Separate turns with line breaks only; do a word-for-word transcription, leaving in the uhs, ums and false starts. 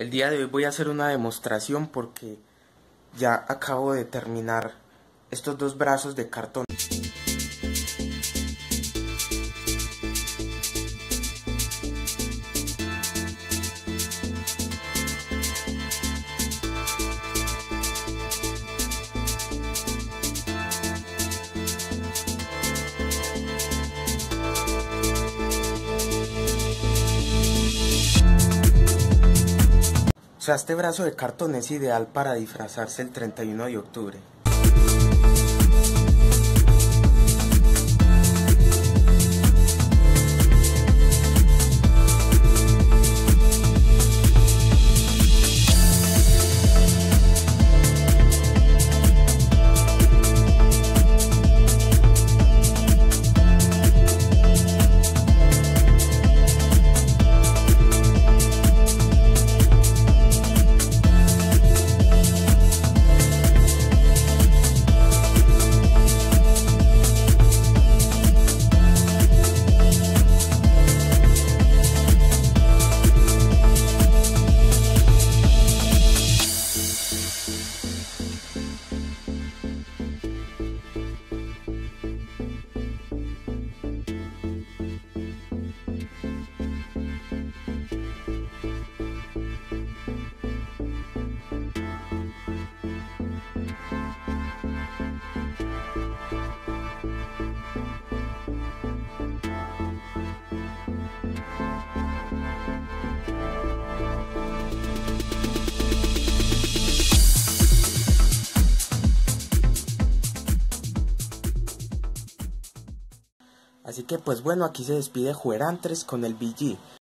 El día de hoy voy a hacer una demostración porque ya acabo de terminar estos dos brazos de cartón. O sea, este brazo de cartón es ideal para disfrazarse el treinta y uno de octubre. Así que pues bueno, aquí se despide Juerantres con el B G.